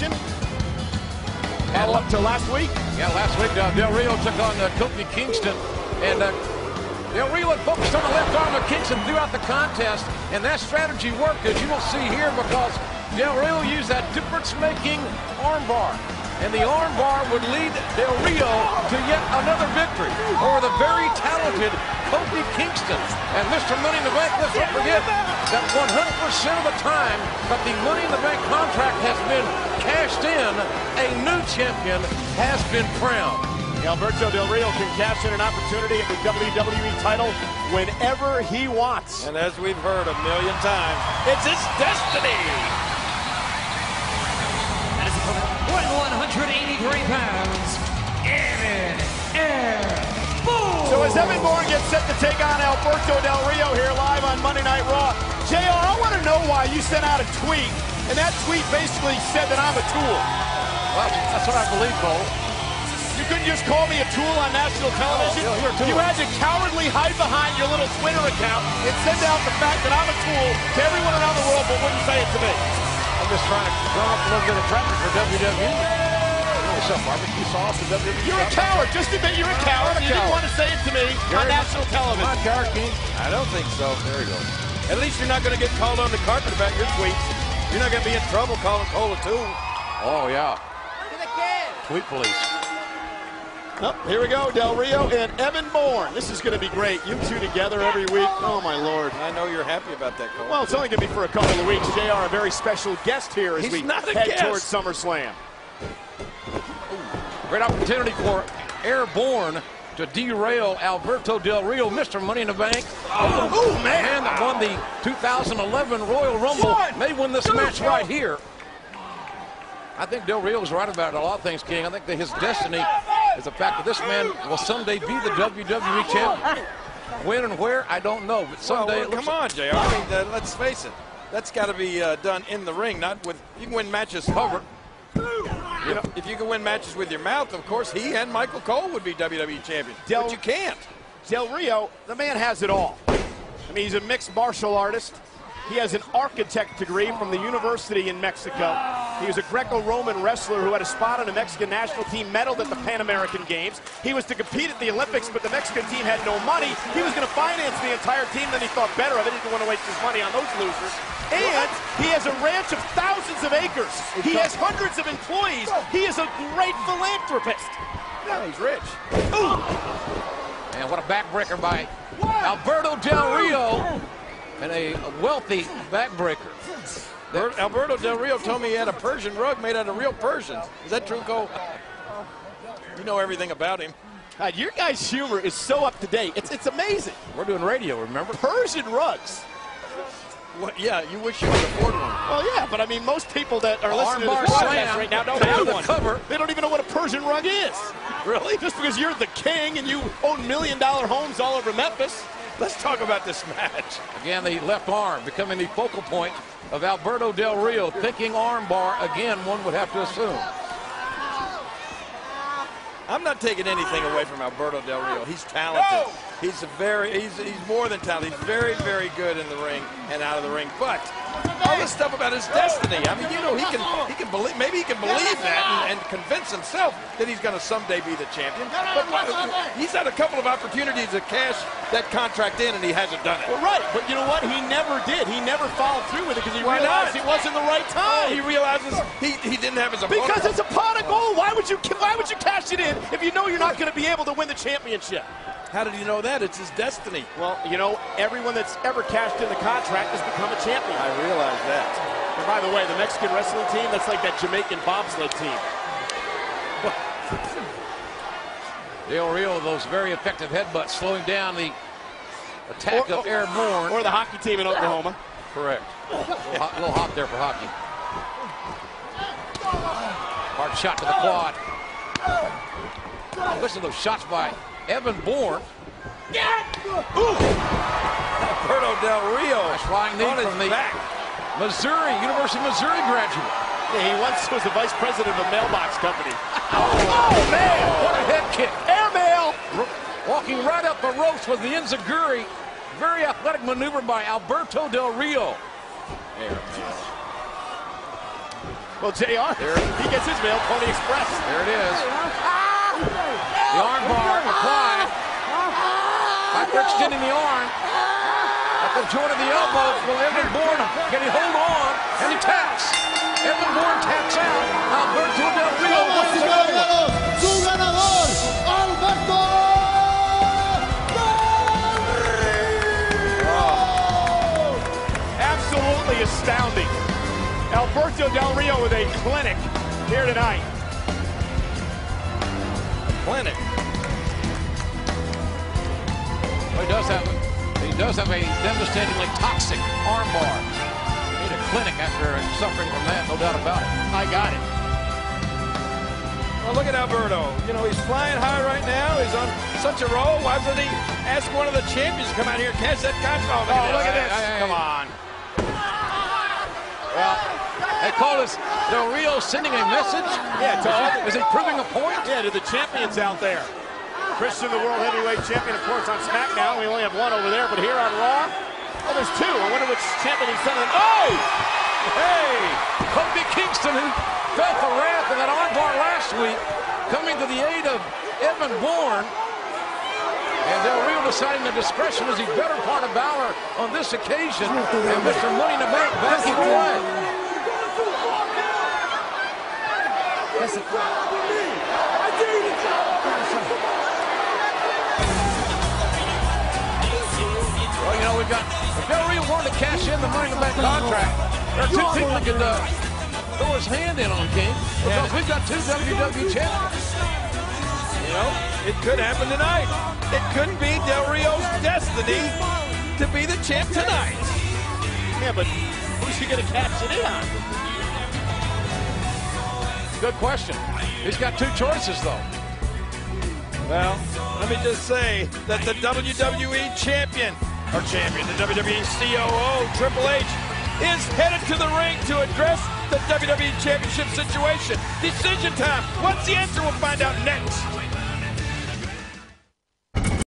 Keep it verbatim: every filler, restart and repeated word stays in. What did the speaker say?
action. Follow up to last week. Yeah, last week uh, Del Rio took on uh, Kofi Kingston, and uh, Del Rio had focused on the left arm of Kingston throughout the contest, and that strategy worked, as you will see here, because Del Rio used that difference-making armbar, and the armbar would lead Del Rio to yet another victory over the very talented Kofi Kingston. And Mister Money in the Bank, let's not forget that one hundred percent of the time that the Money in the Bank contract has been cashed in, a new champion has been crowned. Alberto Del Rio can cash in an opportunity at the W W E title whenever he wants. And as we've heard a million times, it's his destiny. That is opponent, one hundred eighty-three pounds, Evan Air Bourne. So as Evan Bourne gets set to take on Alberto Del Rio here live on Monday Night Raw, J R, I want to know why you sent out a tweet, and that tweet basically said that I'm a tool. Well, that's what I believe, Cole. You couldn't just call me a tool on national television. Oh, you're a tool. You had to cowardly hide behind your little Twitter account and send out the fact that I'm a tool to everyone around the world, but wouldn't say it to me. I'm just trying to drum up a little bit of traffic for W W E. What's up, barbecue sauce for W W E? You're a coward. Just admit you're a coward. You didn't want to say it to me on national television. Come on, Coward King. I don't think so. There you go. At least you're not going to get called on the carpet about your tweets. You're not going to be in trouble calling Cole a tool. Oh, yeah. Tweet police. Oh, here we go, Del Rio and Evan Bourne. This is going to be great. You two together every week. Oh, my Lord. I know you're happy about that, Cole. Well, it's only going to be for a couple of weeks. J R, a very special guest here as He's we not a head guest. towards SummerSlam. Great opportunity for Airborne to derail Alberto Del Rio, Mister Money in the Bank. Oh, oh man. The man that won the two thousand eleven Royal Rumble One, may win this two, match two. right here. I think Del Rio is right about a lot of things, King. I think that his destiny is the fact that this man will someday be the W W E champion. When and where, I don't know. But someday, well, it looks come on, J R. I mean, uh, let's face it. That's got to be uh, done in the ring, not with. You can win matches covered. You know, if you can win matches with your mouth, of course, he and Michael Cole would be W W E champion. Del- but you can't. Del Rio, the man has it all. I mean, he's a mixed martial artist. He has an architect degree from the University in Mexico. He was a Greco-Roman wrestler who had a spot on the Mexican national team, medaled at the Pan American Games. He was to compete at the Olympics, but the Mexican team had no money. He was going to finance the entire team, then he thought better of it. He didn't want to waste his money on those losers. And he has a ranch of thousands of acres. He has hundreds of employees. He is a great philanthropist. Yeah, he's rich. Ooh. Man, what a backbreaker by Alberto Del Rio. And a wealthy backbreaker. Bert, Alberto Del Rio told me he had a Persian rug made out of real Persians. Is that true, Cole? You know everything about him. God, your guys' humor is so up to date. It's it's amazing. We're doing radio, remember? Persian rugs. What, yeah, you wish you could afford one. Well, yeah, but I mean, most people that are listening to Armbar this podcast slam right now don't to have the one. cover. They don't even know what a Persian rug is. Really? Just because you're the king and you own million-dollar homes all over Memphis. Let's talk about this match. Again, the left arm becoming the focal point of Alberto Del Rio. Thinking armbar, again, one would have to assume. I'm not taking anything away from Alberto Del Rio. He's talented. No! He's a very, he's, he's more than talented. He's very, very good in the ring and out of the ring. But all this stuff about his destiny, I mean, you know, he can, he can believe, maybe he can believe that and, and convince himself that he's going to someday be the champion. But he's had a couple of opportunities to cash that contract in, and he hasn't done it. Well, right, but you know what? He never did. He never followed through with it because he Why realized not? it wasn't the right Oh, time. he realizes he, he didn't have his opponent. Because it's a pot of gold. Why would you why would you cash it in if you know you're not going to be able to win the championship? How did he know that? It's his destiny. Well, you know, everyone that's ever cashed in the contract has become a champion. I realize that. And by the way, the Mexican wrestling team, that's like that Jamaican bobsled team. Del Rio, those very effective headbutts, slowing down the attack Or- of Airborne. Or the hockey team in Oklahoma. Correct. A little hot, a little hot there for hockey. Hard shot to the quad. Listen to those shots by Evan Bourne. Ooh. Alberto Del Rio. Nice flying knee on his from the back. Missouri, University of Missouri graduate. Yeah, he once was the vice president of a mailbox company. Oh, man! What a head kick. Airmail! Walking right up the ropes with the enziguri. Very athletic maneuver by Alberto Del Rio. Well, J R, he gets his mail, Pony Express. There it is. The arm bar applied. By extending the arm. At the joint of the elbow, will Evan Bourne, can he hold on? And he taps. Evan Bourne taps out. Alberto Del Rio wins the Señoras, su ganador, Alberto Del Rio. Absolutely astounding. Alberto Del Rio with a clinic here tonight. Clinic. Well, he does have he does have a devastatingly toxic armbar. He made a clinic after suffering from that, no doubt about it. I got it. Well, look at Alberto. You know, he's flying high right now. He's on such a roll. Why doesn't he ask one of the champions to come out here and catch that contract? Oh, look at this. Hey, hey, Come hey. on. Well, they call this Del Rio sending a message. Yeah, to all Is he proving a point? Yeah, to the champions out there. Christian, the World Heavyweight Champion, of course, on SmackDown. We only have one over there, but here on Raw, oh, there's two. I wonder which champion he's sending. Oh! Hey! Kofi Kingston, who felt the wrath of that armbar last week, coming to the aid of Evan Bourne. And Del Rio deciding the discretion was the better part of Balor on this occasion. And Mister Money in the Bank back in play. Well, you know, we've got, if Del Rio wanted to cash in the Money in the Bank contract, there are two people that could uh, throw his hand in on King, because we've got two W W E champions. You know, it could happen tonight. It could be Del Rio's destiny to be the champ tonight. Yeah, but who's he going to cash it in on? Good question. He's got two choices, though. Well, let me just say that the W W E champion, or champion, the W W E C O O, Triple H, is headed to the ring to address the W W E Championship situation. Decision time. What's the answer? We'll find out next.